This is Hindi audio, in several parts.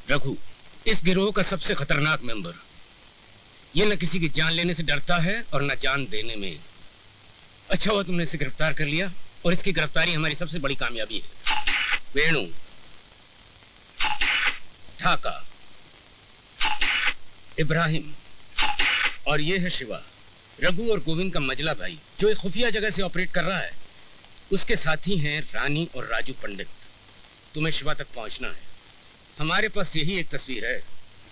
रघु इस गिरोह का सबसे खतरनाक मेंबर। ये न किसी की जान लेने से डरता है और न जान देने में। अच्छा हुआ तुमने इसे गिरफ्तार कर लिया, और इसकी गिरफ्तारी हमारी सबसे बड़ी कामयाबी है। वेणु, ढाका, इब्राहिम और ये है शिवा, रघु और गोविंद का मजला भाई जो एक खुफिया जगह से ऑपरेट कर रहा है। उसके साथी हैं रानी और राजू पंडित। तुम्हें शिवा तक पहुंचना है। हमारे पास यही एक तस्वीर है।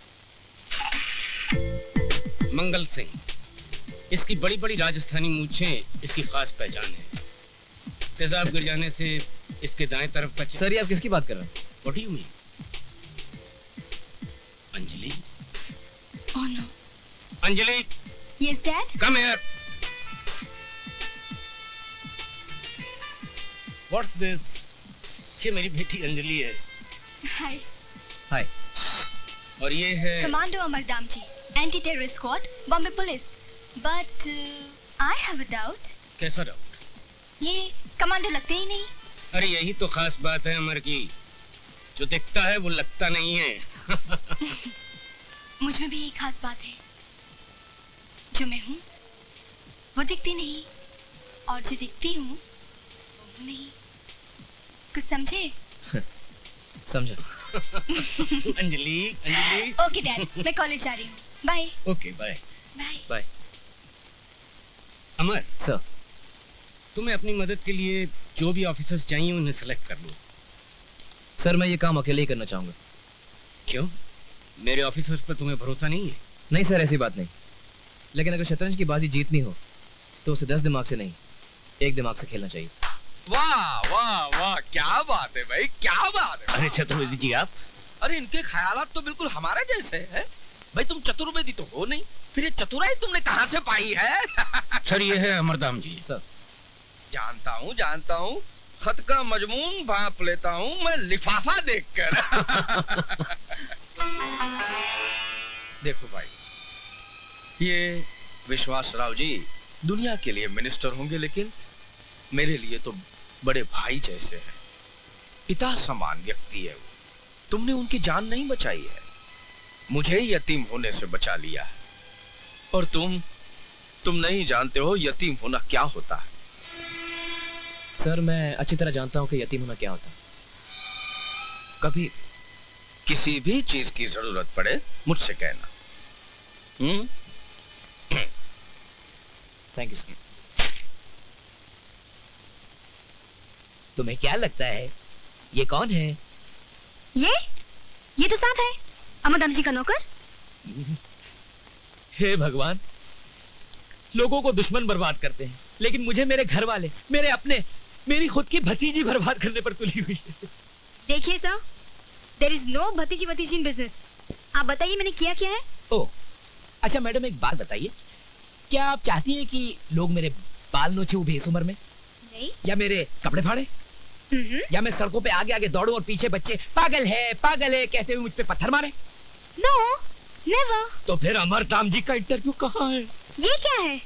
मंगल सिंह, इसकी बड़ी बड़ी राजस्थानी मूंछें इसकी खास पहचान है। तेजाब गिर जाने से इसके दाएं तरफ का। सर ये आप किसकी बात कर रहे हैं? What do you mean? Anjali? Oh no. Anjali? Yes, Dad. Come here. What's this? ये मेरी बेटी अंजलि है। Hi. Hi. और ये है Commando Amardam ji, Anti-Terrorist Squad, Bombay Police. But I have a doubt. कैसा डाउट? ये कमांडो लगते ही नहीं। अरे यही तो खास बात है अमर की, जो दिखता है वो लगता नहीं है। मुझ में भी एक खास बात है, जो मैं हूँ वो दिखती नहीं, और जो दिखती हूँ वो नहीं। कुछ समझे? समझा। अंजलि, अंजलि। ओके डैड, मैं कॉलेज जा रही हूँ। Bye. Okay bye. Bye. Bye. Amar sir, तुम्हें अपनी मदद के लिए जो भी ऑफिसर्स चाहिए उन्हें सेलेक्ट कर लो। सर मैं ये काम अकेले ही करना चाहूंगा। क्यों? मेरे ऑफिसर्स पर तुम्हें भरोसा नहीं है? नहीं सर, ऐसी बात नहीं, लेकिन अगर शतरंज की बाजी जीतनी हो तो उसे 10 दिमाग से नहीं, 1 दिमाग से खेलना चाहिए। वाह वाह वाह, क्या बात है भाई, क्या बात है। अरे चतुर्वेदी जी आप? अरे इनके ख्यालात तो बिल्कुल हमारे जैसे हैं। भाई तुम चतुर्वेदी तो हो नहीं, फिर ये चतुराई तुमने कहाँ से पाई है? सर ये है अमरदाम जी। सर जानता हूँ, खत का मजमून भांप लेता हूँ मैं लिफाफा देखकर। देखो भाई, ये विश्वास राव जी दुनिया के लिए मिनिस्टर होंगे, लेकिन मेरे लिए तो बड़े भाई जैसे हैं। पिता समान व्यक्ति है वो। तुमने उनकी जान नहीं बचाई है, मुझे यतीम होने से बचा लिया है। और तुम नहीं जानते हो यतीम होना क्या होता है। सर मैं अच्छी तरह जानता हूँ कि यतीम होना क्या होता है। कभी किसी भी चीज की जरूरत पड़े मुझसे कहना। Thank you sir. तुम्हें क्या लगता है ये कौन है? ये तो साहब है, अमरदाम जी का नौकर। हे भगवान, लोगों को दुश्मन बर्बाद करते हैं, लेकिन मुझे मेरे घर वाले, मेरे अपने, मेरी खुद की भतीजी बर्बाद करने पर तुली हुई है। देखिए सर, देयर इज नो भतीजी इन बिजनेस। आप बताइए मैंने किया क्या है? ओह अच्छा मैडम, एक बात बताइए, क्या आप चाहती हैं कि लोग मेरे बाल नोचे बेस उम्र में? नहीं। या मेरे कपड़े फाड़े? या मैं सड़कों पे आगे आगे दौड़ूं और पीछे बच्चे पागल है कहते हुए मुझ पे पत्थर मारे? No, never. तो फिर अमरदाम जी का इंटरव्यू कहाँ है? ये क्या है?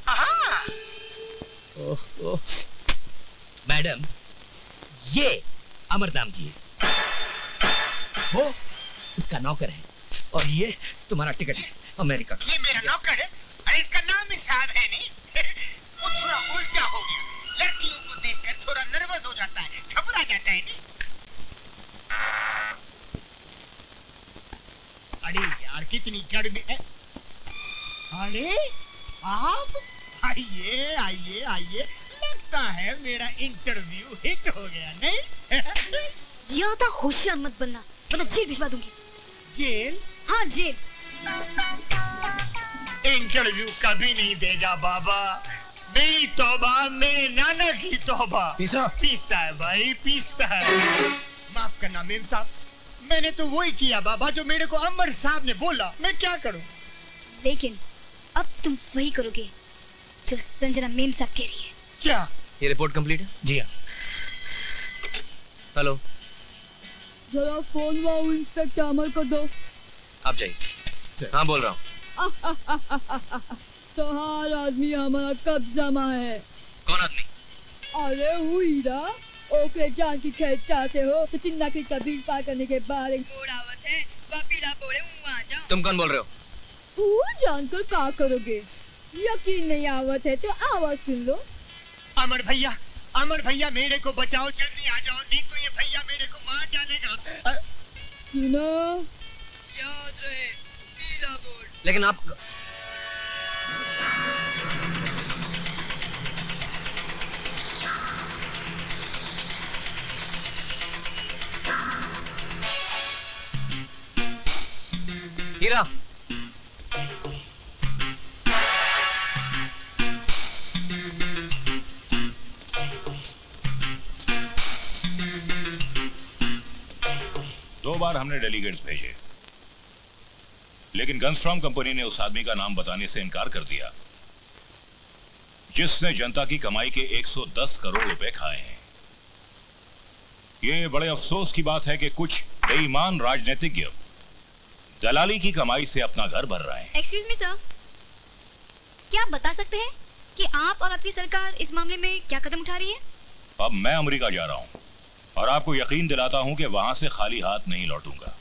ओह मैडम, ये अमरदाम जी है, वो उसका नौकर है, और ये तुम्हारा टिकट है अमेरिका का। ये मेरा नौकर है? अरे इसका नाम ही साहब है नहीं। वो थोड़ा उल्टा हो गया, लड़कियों को देखकर थोड़ा नर्वस हो जाता है, घबरा जाता है नहीं। अरे यार कितनी गर्मी है। अरे आप आइए आइए आइए, लगता है मेरा इंटरव्यू हिट हो गया नहीं? ज्यादा होशियार मत बनना, वरना जेल भिजवा दूंगी। जेल? हाँ जेल। इंटरव्यू कभी नहीं देगा बाबा। मेरी तौबा, मेरे नाना की तौबा। पीसता है भाई, पीसता है। माफ करना मेम साहब, मैंने तो वही किया बाबा जो मेरे को अमर साहब ने बोला। मैं क्या करूं? लेकिन अब तुम वही करोगे जो संजना मेम साहब कह रही है। क्या? ये रिपोर्ट कंप्लीट है? जी हाँ। हेलो, जरा फोन वाओ इंस्पेक्टर अमर को दो। आप जाइए। हाँ बोल रहा हूँ। तो हर आदमी हमारा कब्जा में है। कौन आदमी? अरे हुईरा, ओकरे जान की खैर चाहते हो तो चिन्ना की कबीर पार करने के बाद एक मोड़ावत है, वकीला तुम कौन बोल रहे हो? वो जानकर क्या करोगे? यकीन नहीं आवत है तो आवाज सुन लो। अमर भैया मेरे को बचाओ, जल्दी आ जाओ, नहीं तो ये भैया मेरे को मार डालेगा। सुनो, याद रहे पीला बोर्ड। लेकिन आप हीरा, दो बार हमने डेलीगेट्स भेजे, लेकिन गनस्ट्रॉम कंपनी ने उस आदमी का नाम बताने से इनकार कर दिया जिसने जनता की कमाई के 110 करोड़ रुपए खाए हैं। ये बड़े अफसोस की बात है कि कुछ बेईमान राजनीतिज्ञ दलाली की कमाई से अपना घर भर रहे हैं। एक्सक्यूज मी सर, क्या आप बता सकते हैं कि आप और आपकी सरकार इस मामले में क्या कदम उठा रही है? अब मैं अमेरिका जा रहा हूं और आपको यकीन दिलाता हूं कि वहां से खाली हाथ नहीं लौटूंगा।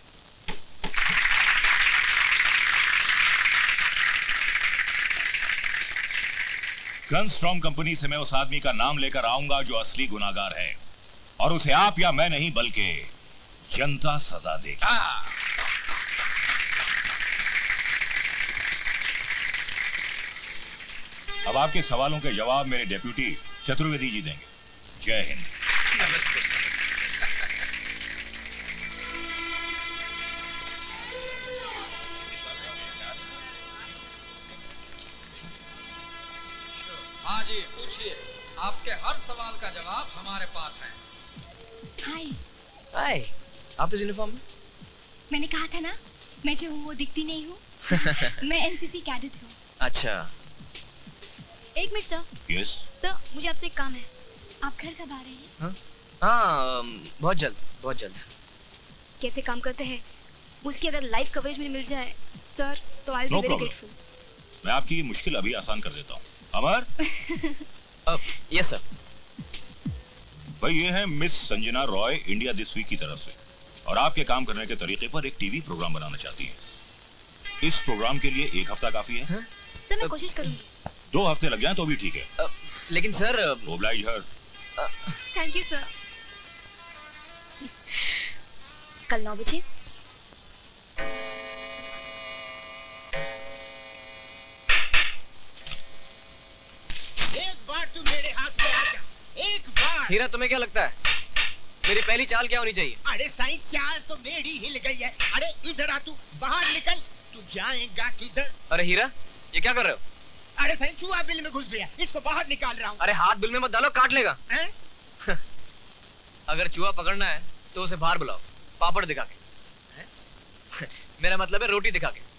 गनस्ट्रॉम कंपनी से मैं उस आदमी का नाम लेकर आऊंगा जो असली गुनाहगार है, और उसे आप या मैं नहीं बल्कि जनता सजा देगी। अब आपके सवालों के जवाब मेरे डेप्यूटी चतुर्वेदी जी देंगे। जय हिंद। हाँ जी, पूछिए, आपके हर सवाल का जवाब हमारे पास है। हाय। हाय, आप इस यूनिफॉर्म में? मैंने कहा था ना, मैं जो हूँ वो दिखती नहीं हूँ। मैं एनसीसी कैडेट हूँ। अच्छा। एक मिनट सर। यस सर, मुझे आपसे एक काम है। आप घर कब आ रहे हैं? हाँ, बहुत जल्द। कैसे काम करते हैं उसकी अगर लाइव कवरेज में मिल जाए सर तो I will be very grateful. मैं आपकी ये मुश्किल अभी आसान कर देता हूँ। अमर। Yes sir. भाई ये है miss Sanjana Roy India this week की तरफ से, और आपके काम करने के तरीके पर एक टीवी प्रोग्राम बनाना चाहती है। इस प्रोग्राम के लिए 1 हफ्ता काफी है? सर मैं कोशिश करूंगी। 2 हफ्ते लग जाएं तो भी ठीक है। लेकिन sir oblige her. Thank you sir. कल 9 बजे। एक बार तू मेरे हाथ में आ जा, एक बार। हीरा, तुम्हें क्या लगता है मेरी पहली चाल क्या होनी चाहिए? अरे साईं, चाल तो मेरी हिल गई है। अरे इधर आ, तू बाहर निकल। तू जाएगा किधर? अरे हीरा, ये क्या कर रहे हो? अरे साईं, चूहा बिल में घुस गया, इसको बाहर निकाल रहा हूँ। अरे हाथ बिल में मत डालो, काट लेगा। अगर चूहा पकड़ना है तो उसे बाहर बुलाओ, पापड़ दिखा के। मेरा मतलब है रोटी दिखा के।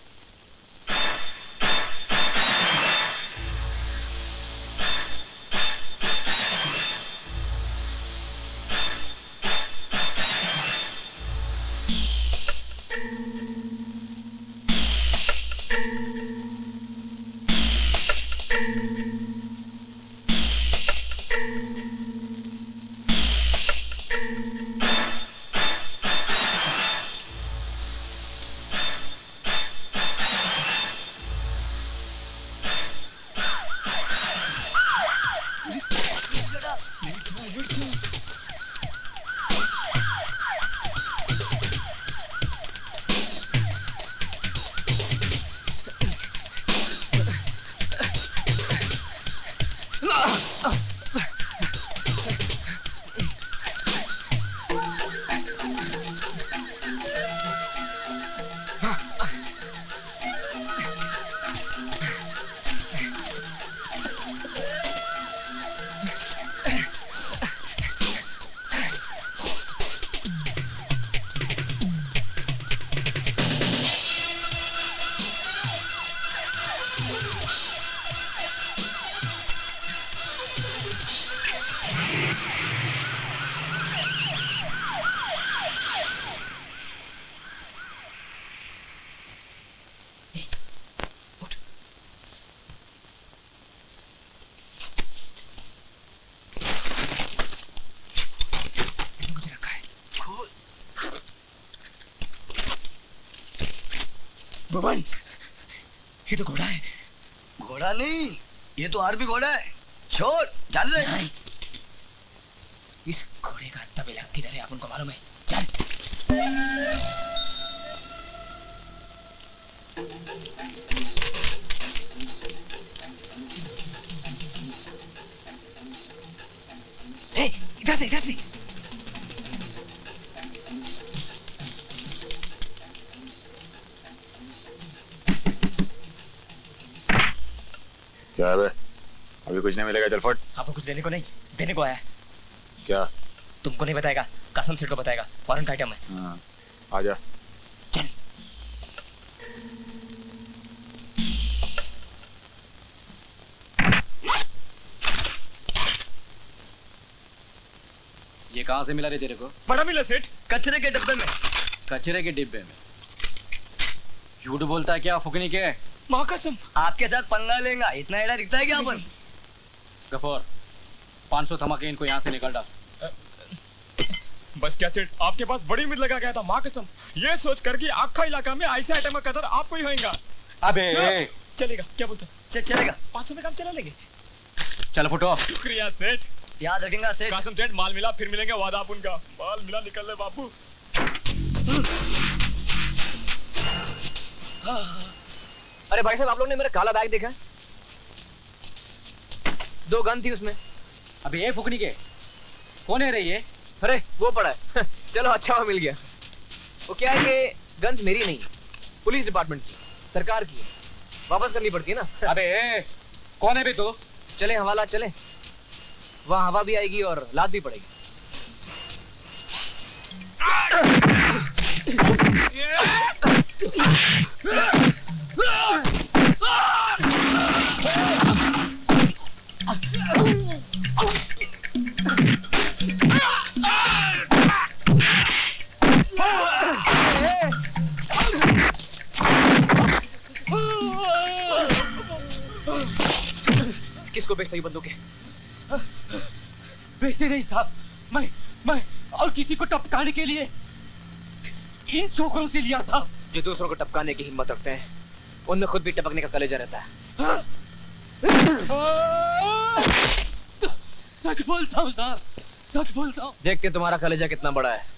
भुवन, ये तो घोड़ा है। घोड़ा नहीं, ये तो आरबी घोड़ा है। छोड़, जाने दे। इस घोड़े का तबेला किधर है आप उनको मालूम है? चल। इधर से, इधर से। क्या है? अभी कुछ नहीं मिलेगा, चल फट। आपको कुछ देने को नहीं, देने को आया है। क्या? तुमको नहीं बताएगा, कासम सेठ को बताएगा। फॉरेन का आइटम है। हाँ, आजा। चल। ये कहाँ से मिला रे तेरे को? बड़ा मिला सेठ, कचरे के डब्बे में। कचरे के डिब्बे में? झूठ बोलता है क्या फुकनी के? माँ कसम, आपके साथ पंगा लेगा, इतना एड़ा दिखता है क्या अपन? गफूर, 500 धमाके इनको यहाँ से निकल डाल। बस क्या सेठ, आपके पास बड़ी उम्मीद लगा गया था। माँ कसम, ये सोच कर कि आखा इलाका में ऐसे आइटम का कदर आपको ही होगा। अबे चलेगा, क्या बोलते? चलेगा। 500 में काम चला लेंगे। चल फुटो। शुक्रिया सेठ, याद रखेंगे सेठ। कासम सेठ, माल मिला फिर मिलेंगे, वादा आप उनका। माल मिला, निकल ले बापू। अरे भाई साहब, आप लोग ने मेरा काला बैग देखा? 2 गन थी उसमें। अबे ये फुकनी के कौन है रे ये? अरे वो पड़ा है। चलो अच्छा हुआ मिल गया। वो क्या है कि गन्स मेरी नहीं, पुलिस डिपार्टमेंट की, सरकार की है, वापस करनी पड़ती है ना। अबे कौन है बे तू? चले हवाला चले, वहाँ हवा भी आएगी और लात भी पड़ेगी। किसको बेचता ये बंदूकें? बेचते नहीं साहब, मैं और किसी को टपकाने के लिए इन छोकरों से लिया था। जो दूसरों को टपकाने की हिम्मत रखते हैं, उनमें खुद भी टपकने का कलेजा रहता है। सच बोलता हूँ साहब, सच बोलता हूँ। देखते तुम्हारा कलेजा कितना बड़ा है।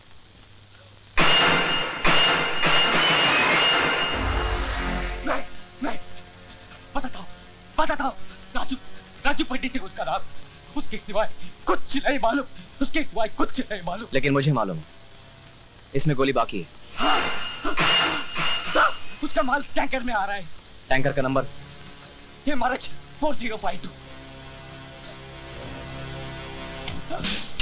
मैं बताता हूँ। राजू पंडित है उसका नाम। उसके सिवाय कुछ नहीं मालूम, उसके सिवाय कुछ नहीं मालूम। लेकिन मुझे मालूम है, इसमें गोली बाकी है। उसका माल टैंकर में आ रहा है। टैंकर का नंबर MRH 4052।